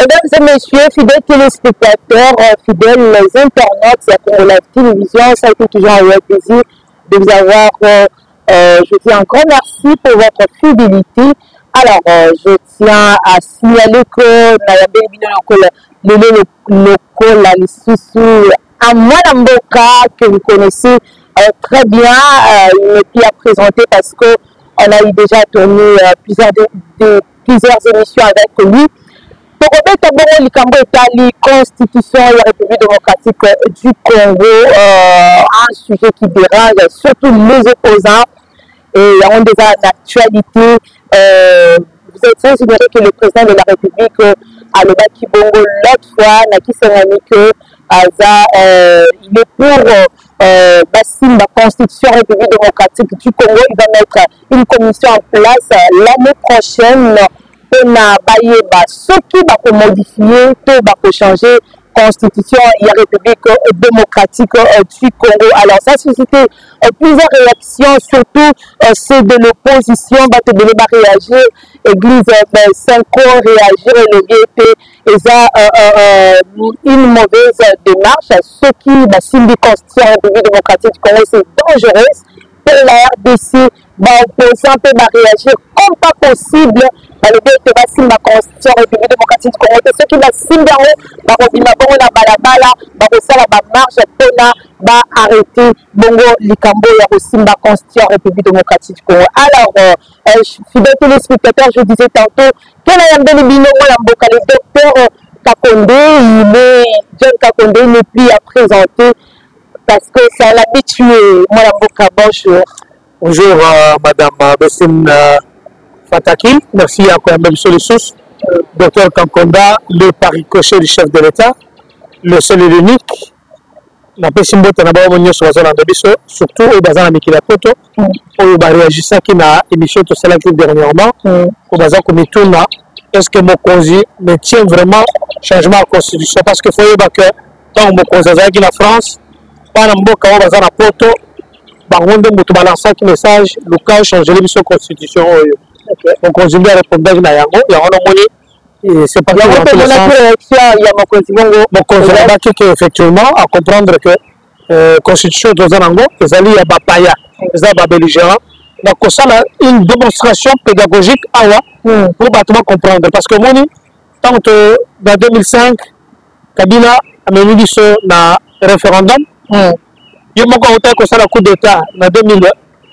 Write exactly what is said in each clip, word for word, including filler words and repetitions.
Mesdames et messieurs, fidèles téléspectateurs, fidèles internautes de la télévision, ça a été toujours un plaisir de vous avoir. Euh, euh, je dis un grand merci pour votre fidélité. Alors, euh, je tiens à signaler que le local, la Sissou, à Mwanamboka, que vous connaissez euh, très bien, euh, il n'est plus à présenter parce qu'on a eu déjà tourné euh, plusieurs, de, de, plusieurs émissions avec lui. Pour la Constitution de la République démocratique du Congo, euh, un sujet qui dérange surtout les opposants et on déjà l'actualité. Euh, vous êtes sans ignorer que le président de la République a le Baki Bongo l'autre fois, Naki Senani, que euh, il est pour euh, Bassim, la Constitution République démocratique du Congo. Il va mettre une commission en place euh, l'année prochaine. On a baillé ce qui va modifier, tout va changer constitution et République démocratique du Congo. Alors ça a suscité plusieurs réactions, surtout ceux de l'opposition, va te donner à réagir, Église cinq ans réagir et le B P et ça une mauvaise démarche. Ce qui va signer la constitution République démocratique du Congo, c'est dangereux. Pour la R D C, va opposer un peu, va réagir comme pas possible. Le B P va signer la constitution République démocratique du Congo. Ce qui va signer va revenir à la balabala, va faire la marche, va arrêter Bongo Likambo et aussi la constitution République démocratique du Congo. Alors, euh, fidèles téléspectateurs, je disais tantôt, quel est le bino, le docteur Kakonde, il est, John Kakonde, il n'est plus à présenter. Parce que c'est l'habitué. Moi, la bonjour. Bonjour, euh, Madame Bessine euh, Fataki. Merci à Koyambe Solissus, euh, Docteur Kankonda, le pari-cocher du chef de l'État, le seul et l'unique. La Pessimbo Tanaba Monyo sur la zone de Bisso, surtout au bazar Mikila Poto, où il réagissait qui n'a émission tout cela dernièrement, au bazar comme il tourne. Est-ce que mon congé me tient vraiment changement à la Constitution? Parce que faut que tant mon congé qui la France, pas mboka wa bazana poto bangonde mutu balança qui message local changer l'émission constitution oyo. On continue à répondre na yango ya on moni et c'est pas que dans le sens il y a mon continue mon conseiller qui effectivement à comprendre que euh, constitution de zanango ezali ya bapaya za ba belligérant na kosala une démonstration pédagogique awa mm. pour battement comprendre parce que moni tant que dans deux mille cinq Kabila a mené biso na référendum. Mm. Il y a un coup d'État en deux mille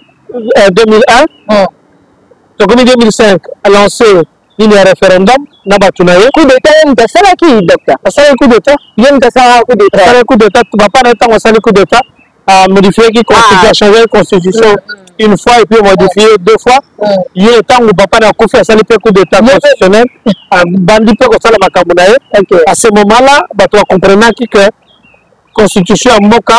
un. Mm. Donc en deux mille cinq, a lancé un référendum. Coup d'État, il y a un qui, docteur. Un coup d'État. Il y a un coup d'État. Un coup d'État. Tu ne vas pas attendre un coup d'État à modifier la constitution, à changer la constitution mm. une fois et puis modifier deux fois. Mm. Il y a un temps où papa n'a pas fait un coup d'État constitutionnel. À ce moment-là, tu vas comprendre que la constitution à Moka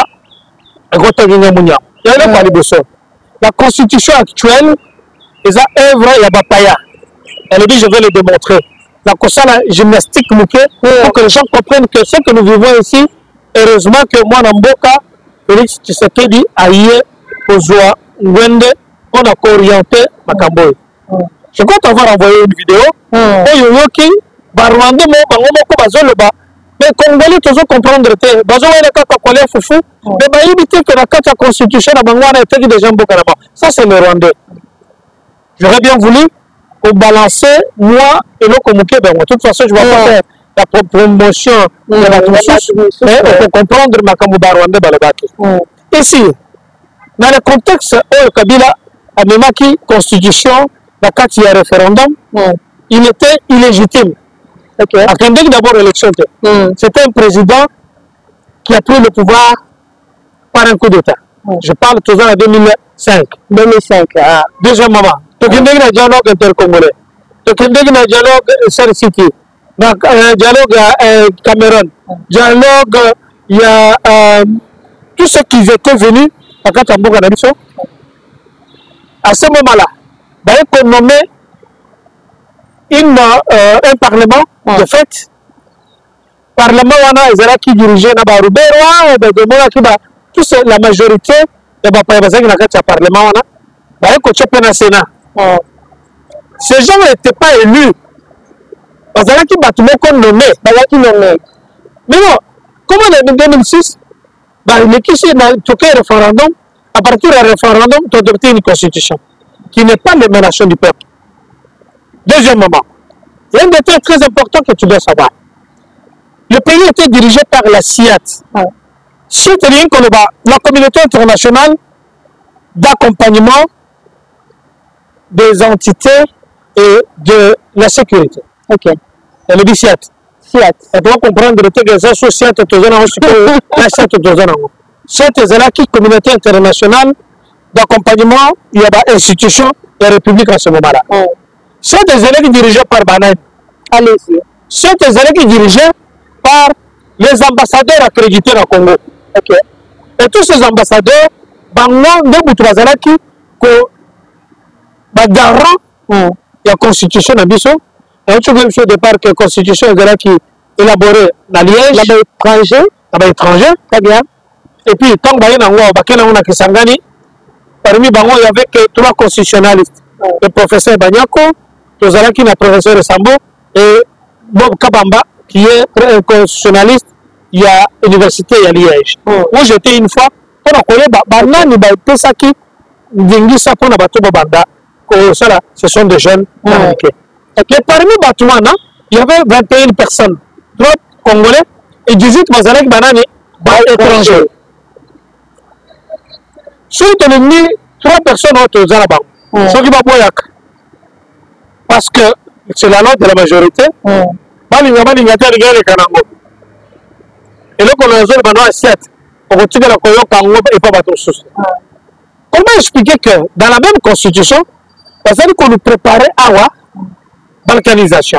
la constitution actuelle est à œuvre et à Bapaya. Elle dit je vais le démontrer. La la gymnastique pour que les gens comprennent que ce que nous vivons ici, heureusement que moi, Namboka, Félix Tshisekedi, Aïe, Ozoa, Ngwende, on a orienté Makamboy. Je compte avoir envoyé une vidéo. Oh, Yoki, Barwande, Bango, Bazoloba. Mais Congolais, tu dois comprendre que les Congolais sont fous. Mais il éviter que la constitution a été des gens beaucoup. Ça, c'est le Rwandais. J'aurais bien voulu balancer moi et le communiqué. De toute façon, je ne vais pas faire la promotion de la ressource, mais il faut comprendre ma Kamouba Rwandais Balabaki. Ici, dans le contexte où Kabila a mis la constitution, la carte de référendum, il était illégitime. Okay. Attendez d'abord l'élection. Mm. C'était un président qui a pris le pouvoir par un coup d'État. Mm. Je parle toujours en deux mille cinq. deux mille cinq. Ah. Deuxième moment. Tu as un dialogue intercongolais. Tu as un dialogue Sar City. Un dialogue euh, Cameroun. Dialogue, il y a euh, tous ceux qui étaient venus à Katamboga Nabiso. À ce moment-là, il faut nommer Une, euh, un parlement mm. de fait parlement wana ezala qui dirigeait na barubero ba demona ki ba tous la majorité de ba pa bazaki na kati ya parlement wana ba ko tchepe na sénat. Mm. Ces gens n'étaient pas élus bazalaki bato moko nommé bazalaki nommé. mais non comment en deux mille six balekisi na toke référendum à partir du référendum tu as adopté une constitution qui n'est pas l'émanation du peuple. Deuxième moment, il y a un détail très important que tu dois savoir. Le pays était dirigé par la C I A T. Ouais. C'est-à-dire que la communauté internationale d'accompagnement des entités et de la sécurité. Ok. Et le C I A T. C I A T. On doit comprendre que les associés de la communauté internationale d'accompagnement, il y a des institutions et la République à ce moment-là. Ouais. C'est des élèves dirigés par Banaï. Allez-y. C'est des élèves dirigés par les ambassadeurs accrédités au Congo. Ok. Et tous ces ambassadeurs, bango de Boutouazalaki, que bagarant la constitution de Bissau, et tout même au départ que la constitution est qui élaborée dans Liège, là-bas étranger, là-bas étranger, très bien. Et puis, quand on a Kisangani, parmi bango, il y avait que trois constitutionnalistes. Ouais. Le professeur Banyako, Tozalaki, le professeur Sambo, et Bob Kabamba, qui est constitutionnaliste, il y a l'université, il y a Liège. Mm. Moi, j'étais une fois, on a connu, banani, pesaki, dingisa, pour bateau banda, ce sont des jeunes américains. Et parmi Batouana, il y avait vingt et une personnes, trois Congolais et dix-huit Mazalek banani, étrangers. Si tu as mis trois personnes au Zalaba, ce qui va boyac, parce que c'est la loi de la majorité, et là, on a besoin de sept. On retire la Koyo Kango et pas bateau sous. Comment expliquer que dans la même constitution, parce qu'on nous préparait à la balkanisation.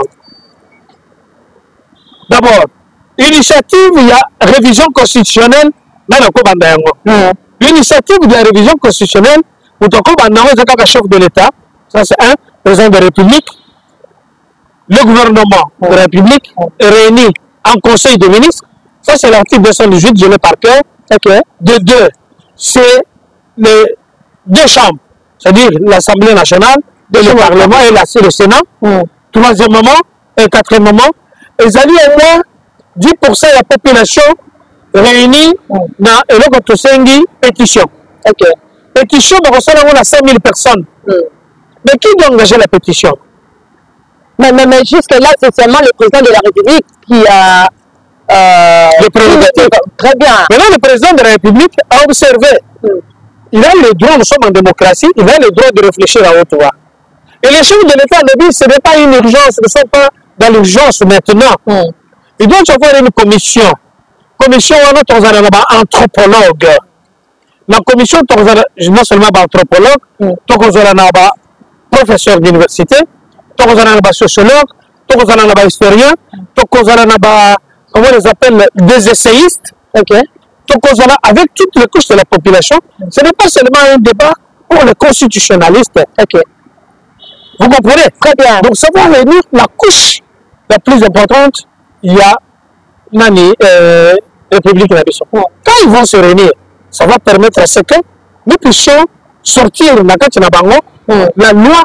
D'abord, l'initiative, il y a révision constitutionnelle dans le Kobandayango. L'initiative de la révision constitutionnelle, pour le Kobandayango, c'est le chef de l'État, ça c'est un, président de la République, le gouvernement de la République est réuni en conseil des ministres. Ça, c'est l'article deux cent dix-huit, je l'ai par cœur. Okay. De deux, c'est les deux chambres, c'est-à-dire l'Assemblée nationale, le Parlement et la, le Sénat. Mm. Troisième moment et quatrième moment, ils allaient au moins dix pour cent de la population réunie mm. dans une pétition. Okay. Pétition, on a cinq mille personnes. Mm. Mais qui doit engager la pétition? Mais, mais, mais jusque-là, c'est seulement le président de la République qui a... Euh, le prérogative. Très bien. Maintenant, le président de la République a observé. Mm. Il a le droit, nous sommes en démocratie, il a le droit de réfléchir à haute voix. Et les chefs de l'État le disent, ce n'est pas une urgence, ne sont pas dans l'urgence maintenant. Mm. Il doit y avoir une commission. Commission, on a un anthropologue. La commission, non seulement un anthropologue, mm. on a un professeur d'université, on a un sociologue, on a un historien, on a un comment on les appelle, des essayistes, okay. Donc avec toutes les couches de la population, ce n'est pas seulement un débat pour les constitutionnalistes. Okay. Vous comprenez? Très bien. Donc ça va réunir la couche la plus importante, il y a Nani, euh, République de la Bissau. Mm. Quand ils vont se réunir, ça va permettre à ce que nous puissions sortir mm. la loi,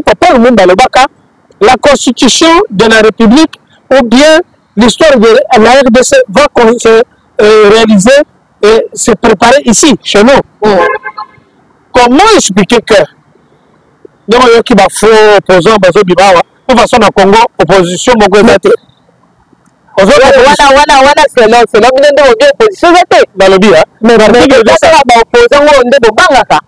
la constitution de la République ou bien l'histoire de la R D C va se euh, réaliser et se préparer ici, chez nous. Mm. Comment expliquer que nous avons qui va faux opposant de toute façon, au Congo, opposition, mon gouvernement. Voilà, voilà, voilà, c'est là, c'est là, vous avez une opposition. Dans le bien. Mais vous avez une opposition, vous avez une opposition.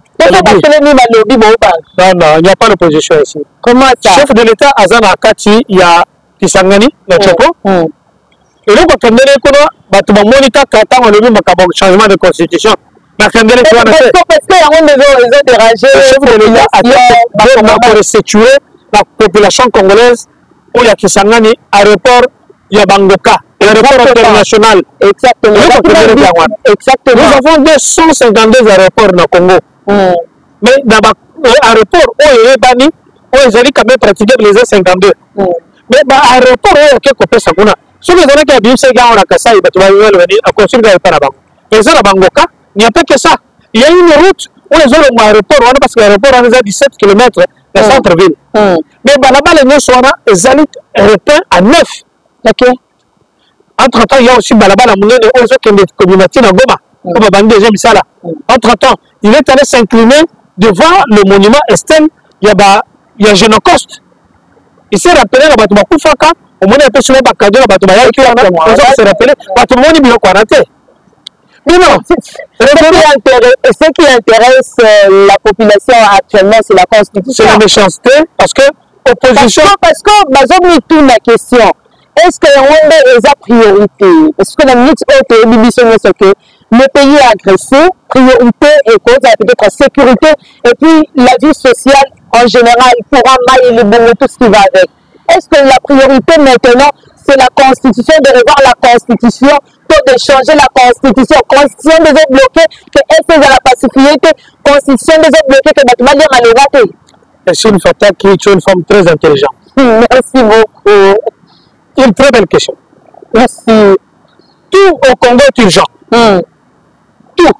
Non, non, il n'y a pas d'opposition ici. Comment ça? Chef de l'État, Azana Kati, il y a Kisangani, le Tchoko. Et donc, quand on est là, monica quand on a le changement de constitution. Parce que on a dérangé. Le chef de l'État a restitué la population congolaise où il y a Kisangani, aéroport, il y a Bangoka, l'aéroport international. Exactement. Exactement. Nous avons deux cent cinquante-deux aéroports dans le Congo. Mm. Mais dans l'aéroport, où il y a Bani, où ils ont quand même pratiqué les A cinquante-deux. Mm. Mais l'aéroport, où il y a quelques personnes. Si vous avez un bus, on a Kassai, vous allez venir à construire l'aéroport. Et ça, la Bangoka, il n'y a pas que ça. Il y a une route où les gens ont un aéroport, parce que l'aéroport a dix-sept kilomètres de centre-ville. Mm. Mais là-bas, les gens sont là, ils allaient repeint à neuf. Ok. Entre-temps, il y a aussi Balabala Moulin et autres communautés dans Goma. Comme un deuxième ça là. Entre-temps, il est allé s'incliner devant le monument Estelle. Il y a, il y a Génocoste. Il s'est rappelé à Batouba Koufaka. Au moins, il peut se mettre à Kadou, à Batouba Koufaka. Il s'est rappelé. Batouba Koufaka, il est quarantaine. Mais non, ce qui intéresse euh, la population actuellement, c'est la Constitution. C'est la méchanceté, parce que opposition. Parce que, parce que, bah, tout la question. Est-ce que Rwanda est la priorité? Parce que la minute où c'est que le pays est agressé, priorité et cause peut-être la sécurité, et puis la vie sociale en général, pourra mailler le bon tout ce qui va avec. Est-ce que la priorité maintenant, c'est la Constitution, de revoir la Constitution, de changer la Constitution, Constitution des autres bloqués, que est-ce que la pacification, Constitution des autres bloqués, que tu vas dire à l'évacuer? C'est une femme qui est une femme très intelligente. Merci beaucoup. Une très belle question. Merci. Tout au Congo est urgent. Mm. Tout.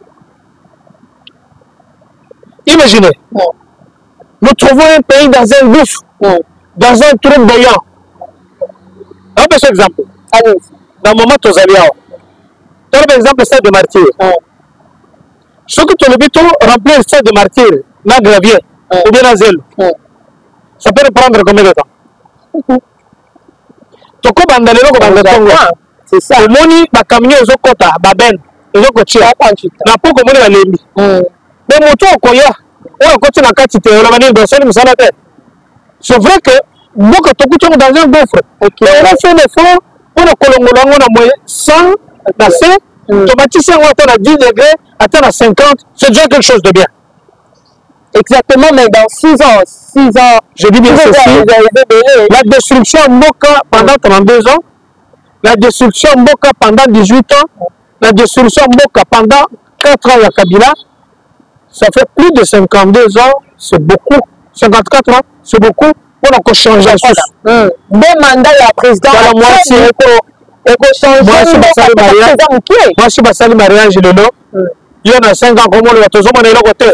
Imaginez, mm. nous trouvons un pays dans un gouffre, mm. dans un trou bouillant. Un petit exemple. Allez. Dans le moment où vous allez par exemple, le stade de martyr. Mm. Ce que tu as remplir le stade de martyr, dans le gravier, mm. ou bien dans zèle, mm. ça peut prendre combien de temps? Mm. Toko bandalelo ko bandatongo c'est ça le moni ba camion zo kota ba ben zo ko chia na poko moni ba lembi mais moto okoya o ko tina kati te la mani do sel musala te c'est vrai que beaucoup toko tongo dans un gouffre et on a fait l'effort pour le kolongolongo na moyen cent na c'est to bâtisseur à dix degrés atteindre à cinquante c'est déjà quelque chose de bien. Exactement, mais dans six ans, six ans, je dis bien ceci, la destruction Mboka pendant trente-deux ans, la destruction Mboka pendant dix-huit ans, la destruction Mboka pendant quatre ans à Kabila, ça fait plus de cinquante-deux ans, c'est beaucoup, cinquante-quatre ans, c'est beaucoup, on a encore changé la chose. Deux mandats à la présidence, moi aussi, moi je suis Bassali mariage de l'eau, il y en a cinq ans, comme on l'a toujours monnaie le côté.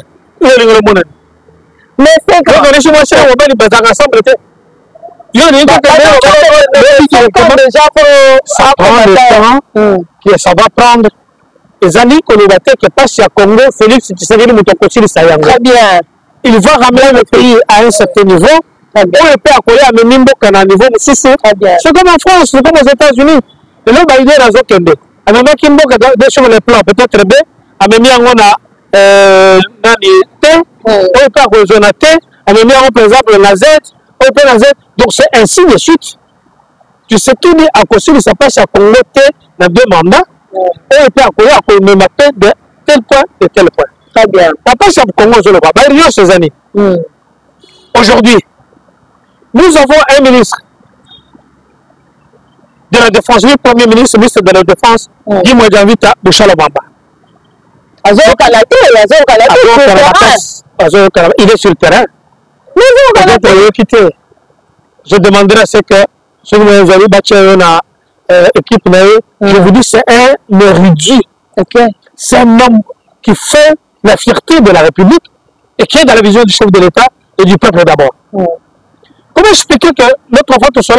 Mais c'est quand on est chez moi, c'est on va les baser ensemble. Il y a une déjà ça prend le temps que ça va prendre. Les amis colobateurs qui passent à Congo, Félix Tshisekedi Mutokoti Sayanga. Très bien. Il va ramener le pays à un certain niveau. On le peut accueillir à Menimbo qu'à un niveau de sous. C'est comme en France, c'est comme aux États-Unis. Et là, il y a des Kende. À même Kimbo, sur le plan peut-être B, à même on a nani T, on peut rejoindre T, à même par exemple la Z, on peut la Z. Donc c'est ainsi de suite. Tu sais tout dit à cause de ça passe à Congo T dans deux mandats. On peut accueillir à Congo même de tel point et tel point. Très bien. Ça passe à Congo je le vois. Bah il y a ces années. Aujourd'hui, nous avons un ministre de la Défense, le premier ministre, ministre de la Défense, Guy Mwadjavita Bouchalabamba. Il est sur le terrain. Je demanderai à ce que si vous avez battu une équipe, je vous dis c'est un érudit. C'est un homme qui fait la fierté de la République et qui est dans la vision du chef de l'État et du peuple d'abord. Comment expliquer que notre enfant tout seul,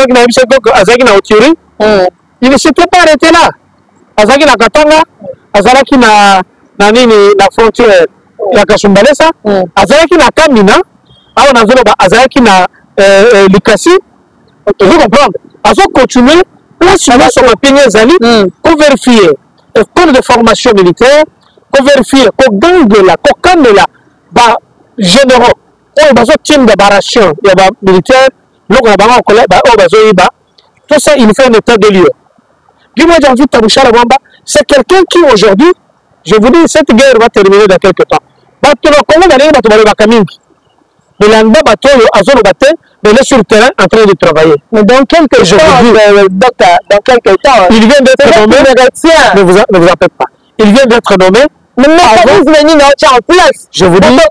il ne s'était pas arrêté là. Azaki na Katanga, Azaki na la frontière ya Kasumbalesa, Azaki na Kamina, Azaki na Likasi. Vous comprenez? Azaki continuer, là sur son opinion Zali, pour vérifier école de formation militaire, pour vérifier qu'au gang de la, qu'au camp de la, bah, généraux, ou bah, team de baration, il y a militaire, l'on a bah, tout ça, il fait un état de lieu. Dis-moi, j'ai envie de t'aboucher la bamba. C'est quelqu'un qui, aujourd'hui, je vous dis, cette guerre va terminer dans quelques temps. Mais il est sur le terrain en train de travailler. Mais dans quelques temps, euh, docteur, dans quelques temps, il vient d'être nommé. Ne vous, ne vous en faites pas. Il vient d'être nommé. Mais avant, en place. Je vous dis,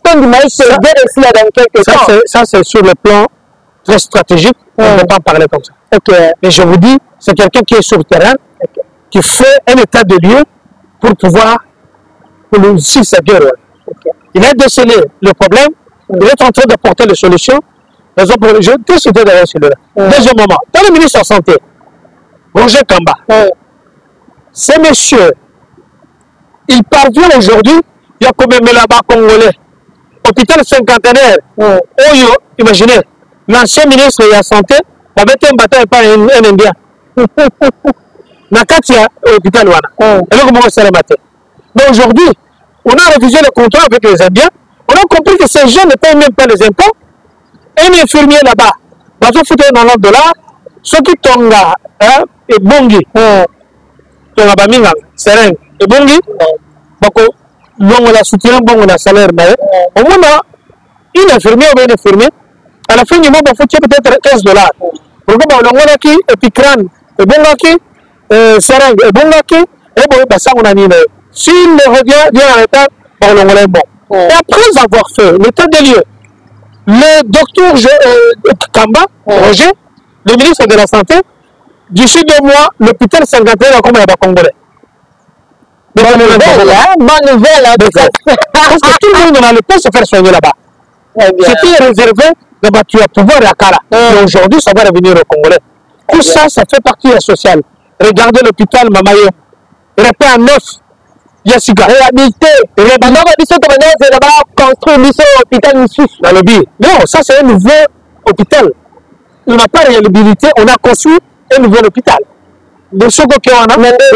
ça, ça c'est sur le plan très stratégique. On ne peut pas en parler comme ça. Okay. Mais je vous dis, c'est quelqu'un qui est sur le terrain, okay, qui fait un état de lieu pour pouvoir réussir cette guerre. Okay. Il a décelé le problème, mm. il est en train d'apporter les solutions. raison pour je te citer d'ailleurs celui-là. Deuxième moment, dans le ministre de la Santé, Roger Kamba, ouais. Ces messieurs, il parvient aujourd'hui, il y a combien de là-bas congolais, hôpital cinquantenaire, ouais. Oyo, imaginez, l'ancien ministre de la Santé, il avait un bataille par un, un Indien. Nakatia, hôpital Wana. Et là, comment on s'est rematé. Mais aujourd'hui, on a refusé le contrat avec les Indiens, on a compris que ces gens ne payent même pas les impôts. Un infirmier là-bas, il va foutre quatre-vingt-dix dollars, ceux qui tombent là, et Bongi, Tonga Baminga, Sereng, et Bongi, on a soutien, bon, on a salaire, mais au moins, une infirmière ou un infirmier, à la fin du mois, il faut peut-être quinze dollars. Pourquoi on a qui, et puis crâne, et Bongaki, Sereng, et Bongaki, et bon, ça on a mis. S'il revient, vient en retard, on l'a bon. Et après avoir fait l'état des lieux, le docteur euh, Kamba, Roger, le ministre de la Santé, d'ici deux mois, l'hôpital cinquantenaire va comme il y a Congolais. Bonne nouvelle, hein? Bonne nouvelle, hein? Parce que tout le monde n'a le temps de se faire soigner là-bas. C'était réservé, là-bas, tu vas pouvoir à Kala. Mais aujourd'hui, ça va revenir aux Congolais. Tout ça, ça fait partie de la sociale. Regardez l'hôpital Mamayo. Répète à neuf. Yassika. Réhabilité. Maintenant, on va construire l'hôpital dans le biais. Non, ça c'est un nouveau hôpital. On n'a pas réhabilité, on a construit un nouvel hôpital. De ce qu'on a,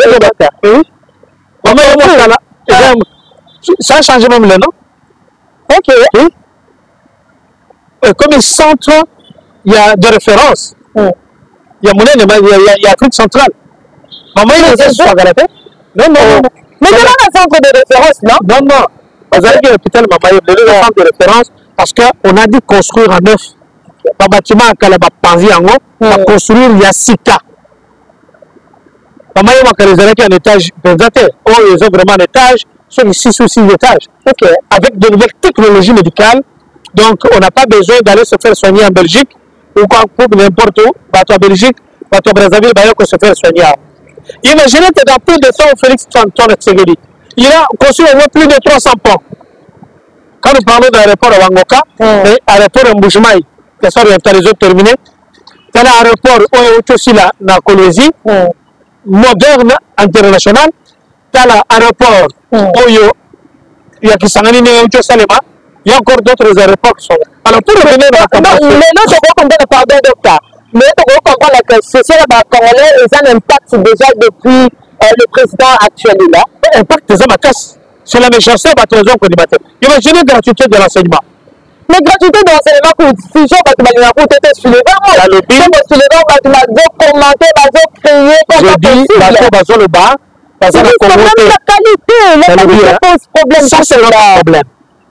ça a changé même le nom. Ok. Oui. Comme un centre, il y a des références. Il y a Moulin, il y a Afrique centrale. Maman, il y a des non, non, non. Mais c'est pas un centre de référence, non? Non, non. Vous avez dit l'hôpital Mamaye, le centre de référence, parce qu'on a dit construire en neuf. Un bâtiment à Kalaba Panzi en haut, on va construire Yassika. Mamaye, on va réserver un étage présenté. Oh, ils ont vraiment un étage, sur les six ou six étages. Ok. Avec de nouvelles technologies médicales. Donc, on n'a pas besoin d'aller se faire soigner en Belgique, ou quand n'importe où, en Belgique, en Brazzaville, il va se faire soigner. Imaginez que dans plus de temps, Félix Antoine Tshisekedi, il a construit au moins plus de trois cents ponts. Quand nous parlons de l'aéroport à Wangoka, mm. et l'aéroport à Mboujimaï, qui sont les autres terminés, il y a l'aéroport aussi là, dans la Colombie, mm. moderne, international, il y a l'aéroport Oyo, il y a Kisangani, il y a encore d'autres aéroports qui sont là. Alors pour revenir à la campagne. Mais non, c'est pas combien de pardon, docteur. Mais il faut comprendre que ceci là, Congolais, ils ont un impact déjà depuis euh, le président actuel là. Impact des hommes c'est la méchanceté de la raison qu'on débattait. Imaginez la gratuité de l'enseignement. Mais gratuité de l'enseignement pour si je vais pour t'être sur le banc. La lobby. Sur le banc, tu vas commenter, tu vas créer. Je dis, tu vas le bas. C'est la qualité. La qualité pose problème. Ça, c'est le problème.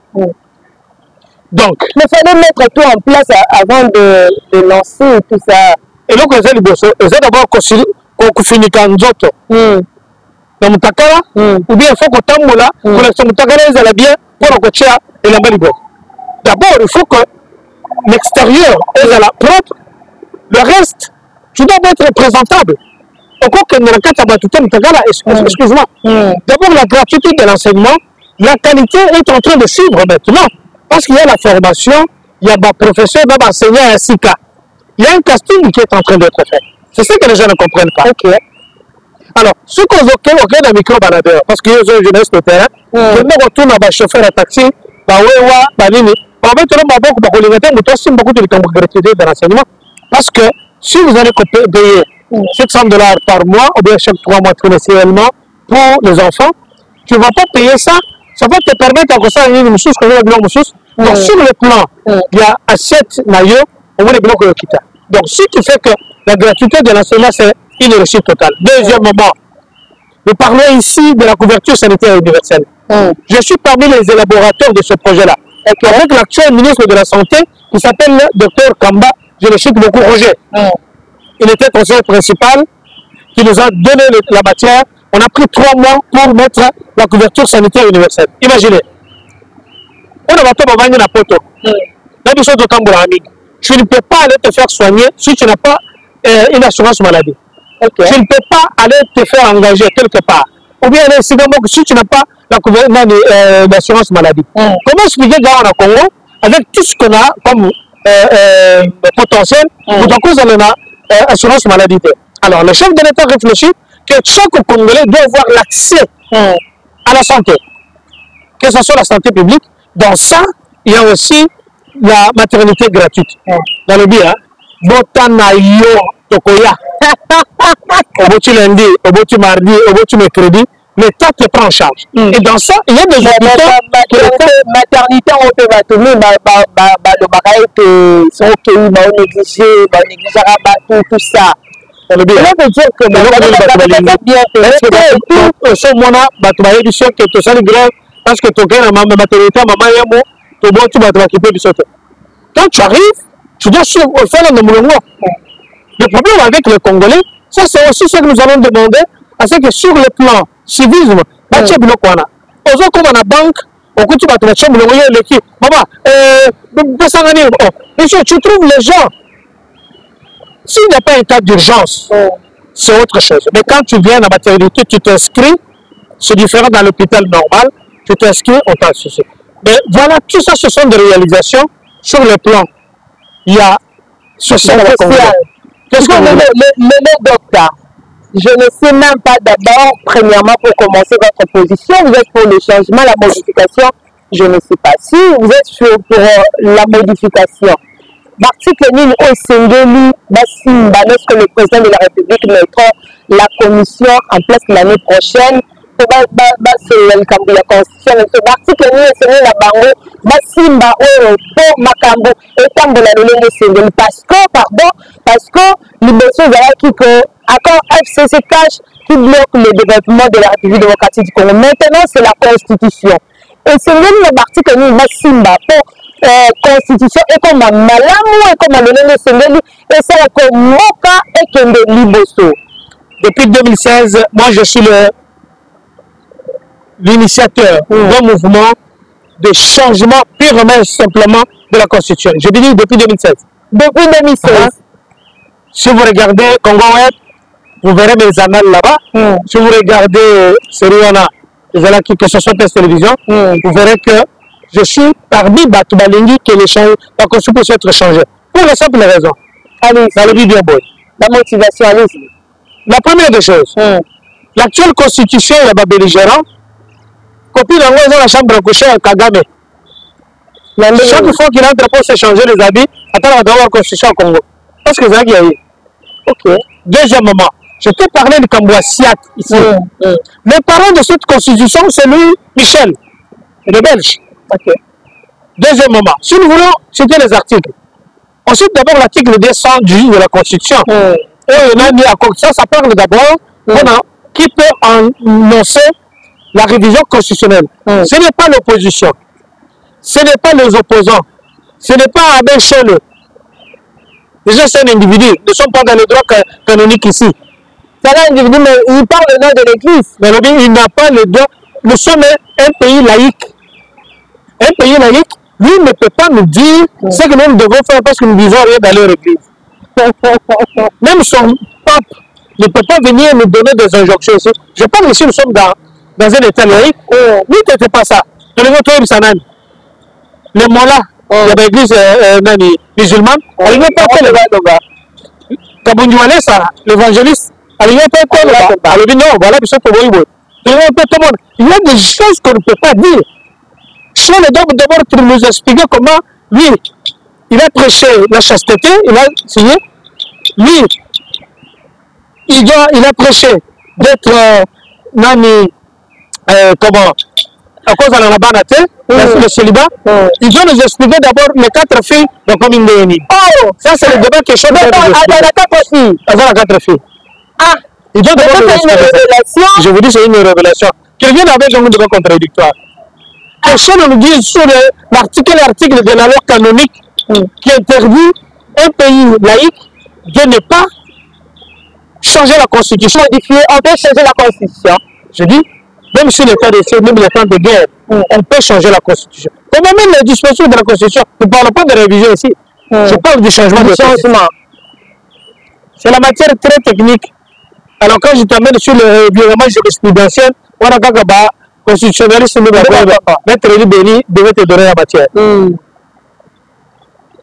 Donc, il fallait mettre tout en place avant de, de lancer tout ça. Et donc, ils ont d'abord finir quand d'autres. Dans mon takara, ou bien il faut que tambola, pour que mon takara ils allaient bien pour que tu aies et la belle. D'abord, il faut que l'extérieur est à la propre. Le reste, tu dois être présentable. Encore que dans le cas de excuse-moi. D'abord, la gratuité de l'enseignement, la qualité est en train de suivre maintenant. Parce qu'il y a la formation, il y a des professeurs, des enseignants à Sika. Il y a un casting qui est en train d'être fait. C'est ça que les gens ne comprennent pas. Okay. Alors, ce qu'on veut, on a un micro-baladeur, parce qu'il y a une jeunesse de terrain, je me retourne à chauffeur à taxi, bah ouais, ouais, bah nini. On va mettre le beaucoup de l'électricité, mais aussi beaucoup de gratuité de l'enseignement. Parce que si vous allez payer sept cents dollars par mois, ou bien chaque trois mois trimestriellement pour les enfants, tu ne vas pas payer ça. Ça va te permettre de faire une chose que nous chose. Donc, sur le plan, il y a assiette naïo, au moins les blocs de quitter. Donc, si tu fais que la gratuité de l'enseignement, c'est une réussite totale. Deuxièmement, nous parlons ici de la couverture sanitaire universelle. Mm. Je suis parmi les élaborateurs de ce projet-là. Okay. Avec l'actuel ministre de la Santé, qui s'appelle le docteur Kamba, je le cite beaucoup, Roger. Mm. Il était conseiller principal, qui nous a donné le, la matière. On a pris trois mois pour mettre la couverture sanitaire universelle. Imaginez. On va pas vendre la photo. Tu ne peux pas aller te faire soigner si tu n'as pas euh, une assurance maladie. Okay. Tu ne peux pas aller te faire engager quelque part. Ou bien si tu n'as pas l'assurance euh, maladie. Mm. Comment expliquer dans le Congo, avec tout ce qu'on a comme euh, euh, potentiel, vous avez une assurance maladie. Alors, le chef de l'État réfléchit que chaque Congolais doit avoir l'accès à la santé, que ce soit la santé publique. Dans ça, il y a aussi la maternité gratuite. Dans le bien, Botanayo Tokoya, au bout du lundi, au bout du mardi, au bout du mercredi, l'État te prend en charge. Mm. Et dans ça, il y a des hôpitaux qui maternité on peut battre, le bagage que sont ok, on négligé, on négligera tout tout ça. Ça veut dire que bien fait. Ce moment-là, tu vas dire que tu as grave parce que tu as une maternité, maman et moi, tu vas tu vas t'occuper du sauté. Quand tu arrives, tu dois faire le numéro. Le problème avec les Congolais, ça c'est aussi ce que nous allons demander, c'est que sur le plan civisme, tu as bloqué. Aux comme à la banque, au coup tu vas te mettre le moyen de l'équipe. Maman, tu trouves les gens. S'il n'y a pas un cas d'urgence, c'est autre chose. Mais quand tu viens à la maternité, tu t'inscris, c'est différent dans l'hôpital normal, tu t'inscris, on t'a associé. Mais voilà, tout ça, ce sont des réalisations sur le plan. Il y a social. Qu'est-ce que le, le, le docteur, je ne sais même pas d'abord, premièrement, pour commencer votre position, vous êtes pour le changement, la modification, je ne sais pas. Si vous êtes sur, pour la modification, l'article mille au Sengeli, lorsque le président de la République mettra la commission en place l'année prochaine, c'est la constitution. L'article mille au Sengeli, la bango, basimba pour makambo et tambola le Sengeli. Parce que, pardon, parce que l'Ibéso qui que accord F C C cache qui bloque le développement de la République démocratique du Congo. Maintenant, c'est la constitution. Et Sengeli, l'article mille, basimba pour Euh, constitution et comme malamu et comme le Sengeli et c'est comme Moka et Kende Liboso. Depuis deux mille seize, moi je suis l'initiateur mmh. d'un mouvement de changement purement et simplement de la constitution. Je dis depuis deux mille seize. Depuis deux mille seize. Hein? Si vous regardez Congo Web, vous verrez mes annales là-bas. Mmh. Si vous regardez Seriana, que ce soit la télévision, mmh. vous verrez que je suis parmi Batubalengi que les change, la constitution peut être changée. Pour la simple raison. Allez, dans le vidéo boy. La motivation, allez-y. La première des choses, mm. l'actuelle constitution est la belligérant. Copie dans la chambre à coucher à Kagame. Chaque fois qu'il entre pour s'échanger les habits, attends la constitution au Congo. Parce que c'est ça qu'il y a eu. Ok. Deuxièmement, je t'ai parlé de Kambouassiat ici. Mm. Mm. Les parents de cette constitution, c'est lui, Michel, le Belge. Okay. Deuxièmement, si nous voulons citer les articles, ensuite d'abord l'article deux cent dix de la Constitution. Mm. Et on a mis à ça, ça parle d'abord mm. qui peut annoncer la révision constitutionnelle. Mm. Ce n'est pas l'opposition, ce n'est pas les opposants, ce n'est pas Abel Chole. Déjà c'est un individu, nous ne sommes pas dans le droit canonique ici. C'est un individu, mais il parle le nom de l'Église. Mais il n'a pas le droit, nous sommes un pays laïque. Un pays laïque, lui ne peut pas nous dire mmh. ce que nous devons faire parce que nous disons rien dans leur église. Même son pape ne peut pas venir nous donner des injonctions ici. Je parle ici, nous sommes dans, dans un état laïque. Lui, oh. tu n'étais pas ça. Les mollahs, il y a l'église euh, euh, musulmane, elle n'est pas fait le bas. Kabunduale, ça, l'évangéliste, elle n'est pas fait le bas. Elle dit non, voilà, puis ça, il y a des choses qu'on ne peut pas dire. Chien doit d'abord nous expliquer comment lui, il a prêché la chasteté, il a signé. Lui, il, doit, il a prêché d'être euh, nani, euh, comment, à cause de la banate, mm. le célibat. Mm. Il doit nous expliquer d'abord les quatre filles de commune de Yéni. Oh, ça c'est le débat qui est chaud. Elle a quatre filles. Elle a quatre filles. Ah, il doit d'abord nous expliquer. Une révélation. Je vous dis, c'est une révélation. Quelqu'un avait un débat contradictoire. Question nous dit sur l'article l'article de la loi canonique mm. qui interdit un pays laïque de ne pas changer la constitution. Modifier, on peut changer la constitution. Je dis, même si l'état de siège, même l'état de guerre, mm. on peut changer la constitution. Comment même les dispositions de la constitution, je ne parle pas de révision ici, mm. je parle du changement du de changement. C'est la matière très technique. Alors quand je t'amène sur le règlement jurisprudentiel, on a gagaba. Constitutionnaliste, nous avons maître Eli Béni devait te donner la matière. Mm.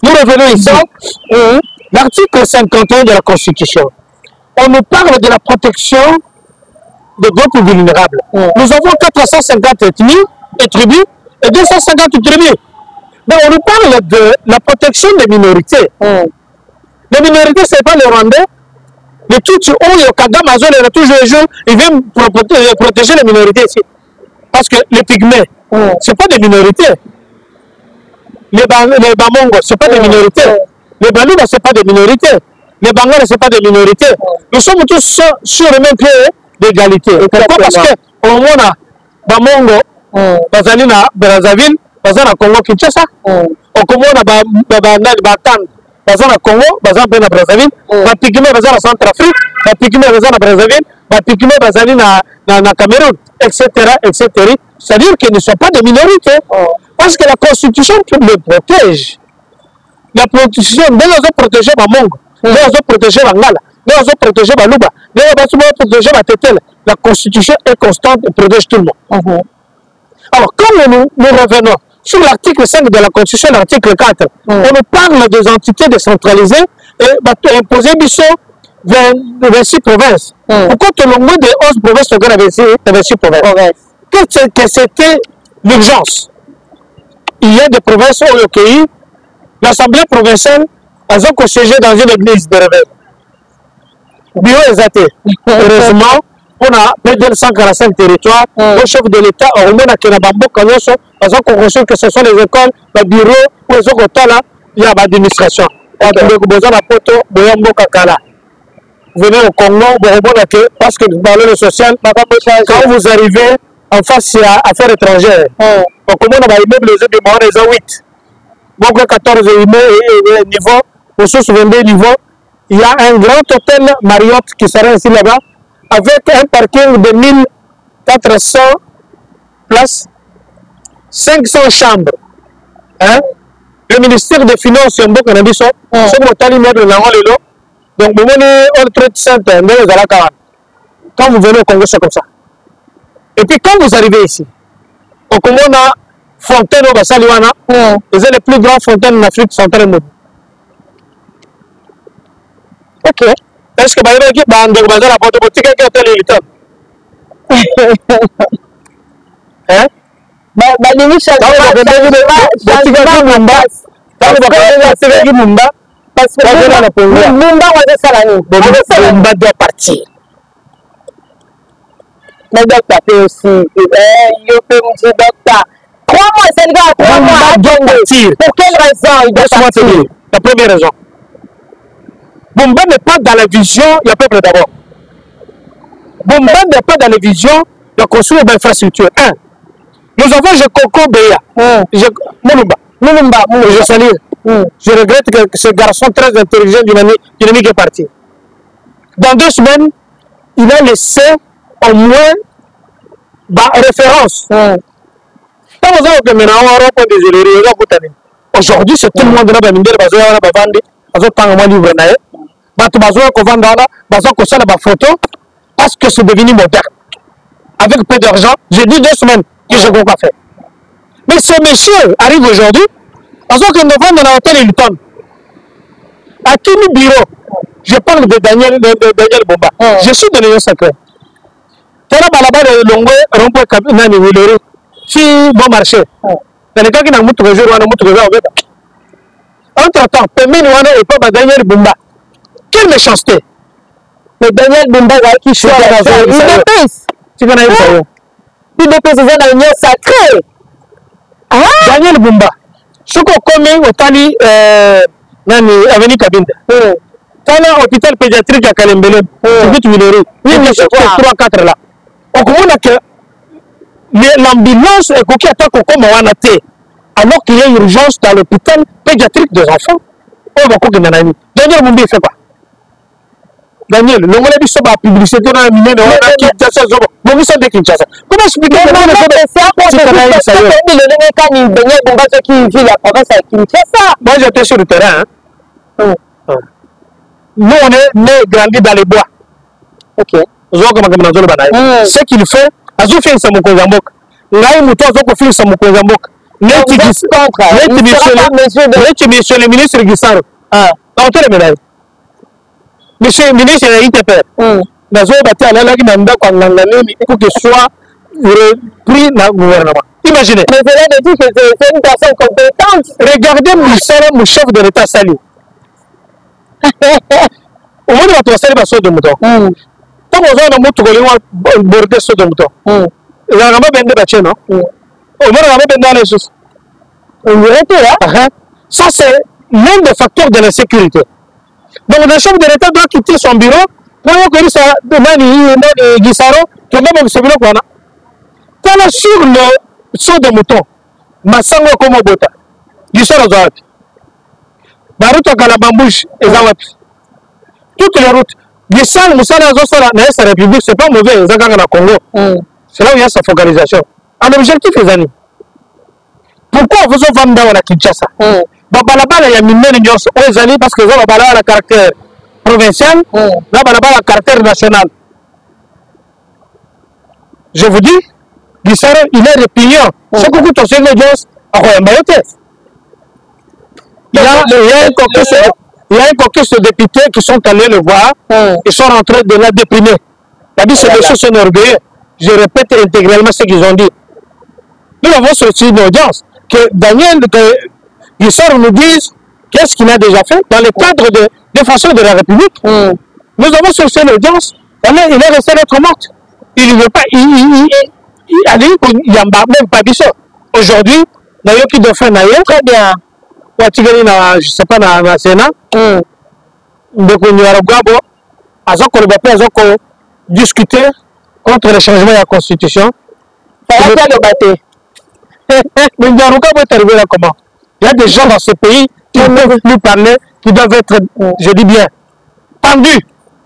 nous revenons ici. Donc, l'article cinquante et un de la Constitution, on nous parle de la protection des groupes vulnérables. Mm. Nous avons quatre cent cinquante ethnies et tribus et deux cent cinquante tribus. Donc on nous parle de la protection des minorités. Mm. Les minorités, ce n'est pas les Rwandais. Les Tutsis, Oyo, Kagame, Azol, toujours les jours, ils viennent protéger les minorités ici. Parce que les Pygmées, mm. ce n'est pas des minorités. Les, ba les Bamongo, ce n'est pas mm. des minorités. Mm. Les Balouba, ce n'est pas des minorités. Les Bangala, ce n'est pas des minorités. Mm. Nous sommes tous sur, sur le même pied d'égalité. Pourquoi? Parce que au moins, Bamongo, Bazali na Brazzaville, Bazali na Congo Kinshasa, au Congo na Batan, Bazali na Congo, Bazali na Brazzaville, Bapigme Bazali na Centrafrique, Bapigme Bazali na Brazzaville, Bapigme Bazali na na Cameroun, et cetera, et cetera. C'est-à-dire qu'ils ne sont pas des minorités, parce que la Constitution les protège. La Constitution, dès qu'ils ont protégé Bamongo, dès qu'ils ont protégé Bangala, dès qu'ils ont protégé Balouba, dès qu'ils ont protégé Batetel, la Constitution est constante et protège tout le monde. Uh-huh. Alors, quand nous, nous revenons sur l'article cinq de la Constitution, l'article quatre, uh-huh. on nous parle des entités décentralisées et bah, imposer vingt-six provinces. Uh-huh. Pourquoi tout le monde des onze provinces sont vingt-six provinces? Uh-huh. Que c'était l'urgence. Il y a des provinces où au pays, l'Assemblée provinciale a siégé dans une église de réveil. Bureau exaté. Heureusement, on a plus de cent quarante-cinq territoires. Le chef de l'État, au moins, il y a que ce sont les écoles, les bureaux, ou les autres là, il y a l'administration. Vous venez au Congo, parce que dans le social, quand vous arrivez en face à affaires étrangères, au Congo, on a immeuble les huit. Donc, quatorze niveaux, au sous vingt-deux niveaux, il y a un grand hôtel Marriott qui sera ici là-bas, avec un parking de mille quatre cents places, cinq cents chambres. Hein? Le ministère des Finances, il y a un peu de choses. C'est mon talent de l'Angolelo. Donc, vous venez au trade center, quand vous venez au Congo, c'est comme ça. Et puis, quand vous arrivez ici, au Congo, on a Fontaine au Bassaliwana, c'est les plus grandes fontaines en Afrique centrale et mobile. Ok. Est-ce que vous avez dit que vous avez la porte boutique qui a été l'éliteur? Hein? Bah, limite, chaque fois, vous avez dit que vous Mumba. Quand vous avez dit Mumba, parce que Mumba, on va faire ça là. Mumba doit partir. Mais docteur aussi. Il peut me dire docteur. Trois mois, c'est le gars, trois mois. Doit partir. Pour quelle raison il doit partir? La première raison. Bumba n'est pas dans la vision du peuple d'abord. Bumba n'est pas dans la vision de construire une infrastructure. Un, nous avons je Coco Béa. Moulumba. Moulumba. Je salue. Mm. Je regrette que ce garçon très intelligent dynamique est parti. Dans deux semaines, il a laissé au moins bah, référence. Mm. Aujourd'hui, c'est tout le monde là, parce que c'est devenu moderne. Avec peu d'argent, j'ai dit deux semaines que je ne peux pas faire. Mais ce monsieur arrive aujourd'hui, parce que nous vend dans l'hôtel Hilton. À qui nous bureau? Je parle de Daniel, de, de Daniel Bomba. Oh. Je suis de l'Union sacrée. Tu as là-bas le longue, rompo Nani Willeri, si bon marché. Dans les cas qui n'ont pas de jour, on a de jour. Entre-temps, Pemé Nouana et pas Daniel Bomba. Quelle méchanceté! Mais Daniel Bomba qui choisit dans une épice. Tu connais ça? Une épice, c'est dans l'Union sacrée. Daniel Bomba. Ce qu'on connaît au Tali, Nani, Avenue Kabinda. Tala hôpital pédiatrique à Kalembele. C'est vite Willeri. Oui, mais c'est trois quatre là. On comprend que l'ambulance est coquille à temps qu'on comme on a été. Alors qu'il y a urgence dans l'hôpital pédiatrique des enfants. On va couper Nanani. Daniel Bomba fait quoi? Daniel, le monde a dit la publicité dans la mine, on a dit Kinshasa, on a dit Kinshasa. Comment expliquer que le monde a dit Daniel Bomba qui vit la province à Kinshasa? Moi j'étais sur le terrain. Hein. Oh. Nous on est nés, grandis dans les bois. Ok. Ce qu'il fait, Azou fait sa Mokozambok. Ngaï Mouto Azou fait sa Mokozambok. neti monsieur le ministre Gisaro auto le médaille monsieur ministre ya I T P nazo bati alalaki na ndako anganga nini pour que soit repris na gouvernement. Imaginez. Mais cela veut dire que c'est une personne compétente. Regardez mon chef de l'État Sali. Au moins, on va faire ça de mouton. Tant qu'on a un mouton, on va border ça de mouton. Il y a un peu de bâtiment, non? Au moins, on va mettre dans les choses. On dirait que là. Ça, c'est l'un des facteurs de la sécurité. Donc, le chef de l'État doit quitter son bureau pour que ça demande Gisaro, que même ce bureau qu'on a. Quand sur le saut de mouton, Massango comme Bota, Gisaro Zawat, Baruto Kalabambouche et Zawat. Toutes les routes. Gisaro Moussala Zosala, la République, c'est pas mauvais, Zaganga Congo. C'est là où il y a sa focalisation. Un objectif, les amis. Pourquoi vous avez vendu à la Kinshasa? Babalabala, il y a mille aux années parce que vous avez un caractère provincial, vous avez un caractère national. Je vous dis, Gisaro, il est répugnant. Ce que vous avez fait, à Royambayote. Il y a un caucus de députés qui sont allés le voir, ils sont rentrés de la déprimer. La vie, c'est des choses orgueilleux. Je répète intégralement ce qu'ils ont dit. Nous avons sorti une audience que Daniel Gisaro nous dise qu'est-ce qu'il a déjà fait dans le cadre de défenseur de la République. Mm. Nous avons sorti une audience, il est resté notre morte. Il ne veut pas, il, il, il, il a dit qu'il n'y a même pas dit ça. Aujourd'hui, il y a qui doit faire naïe. Très bien. Je ne sais pas, dans le Sénat. Donc, il y a un gabo, ils ont discuté contre le changement de la Constitution. Ça va faire débattre. Mais il y a un gabo qui est arrivé là comment? Il y a des gens dans ce pays qui ne peuvent plus parler, qui doivent être, je dis bien, pendus.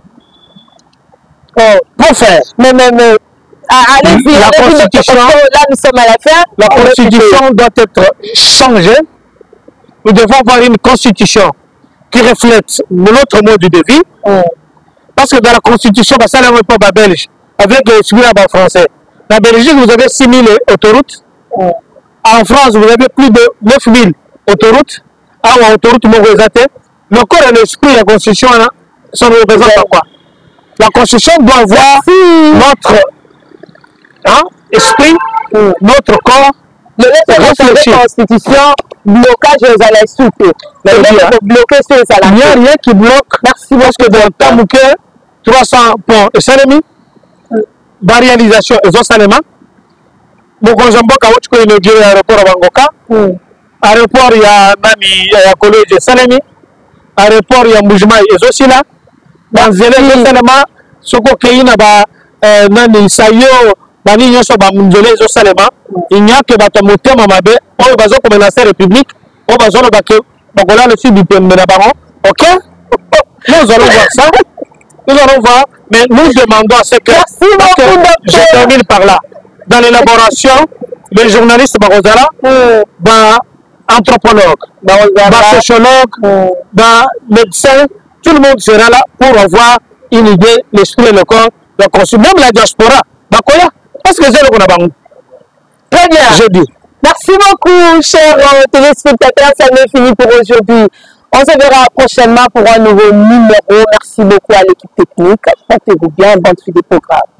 Oh, pour faire. Mais, mais, mais, allez-y, la allez Constitution, là nous sommes à la fin. La Constitution doit être changée. Nous devons avoir une Constitution qui reflète notre mode de vie. Mm. Parce que dans la Constitution, ça n'est pas belge, avec le celui-là français. En Belgique, vous avez six mille autoroutes. Mm. En France, vous avez plus de neuf mille autoroutes. En autoroute, le corps et l'esprit de la Constitution, ça ne représente pas quoi. La Constitution doit avoir notre hein, esprit, mm. notre corps. Le reste de la Constitution, blocage aux alaïsoutés. Le reste de bloquer sur les salariés. Il n'y a rien qui bloque. Merci parce que dans le temps, trois cents ponts et Salemi, la réalisation et Zosalema. Donc, on a inauguré l'aéroport à Bangoka. L'aéroport, il y a Nami, il y a Collège et Salemi. L'aéroport, il y a Moujma et Zosila. Dans Zélé, Zosalema, Soko Keina, Nani, Sayo, Bani Nyoso, Bamundele, Zosalema. Il n'y a que Batamoute, Mamabe, on va comme la République, on va voir le sud du pays de la Baron. Ok? Nous allons voir ça. Nous allons voir, mais nous demandons à ce que. Merci beaucoup, je termine par là. Dans l'élaboration, les journalistes Barozala, mm. bah, entrepreneurs, bah, sociologues, mm. bah, médecins, tout le monde sera là pour avoir une idée, l'esprit et le corps, la consommation, même la diaspora. Bah, quoi, parce que c'est le qu'on a bangu. Très bien. Je dis. Merci beaucoup, chers euh, téléspectateurs. Ça n'est fini pour aujourd'hui. On se verra prochainement pour un nouveau numéro. Merci beaucoup à l'équipe technique. Portez-vous bien. Bonne suite des programmes.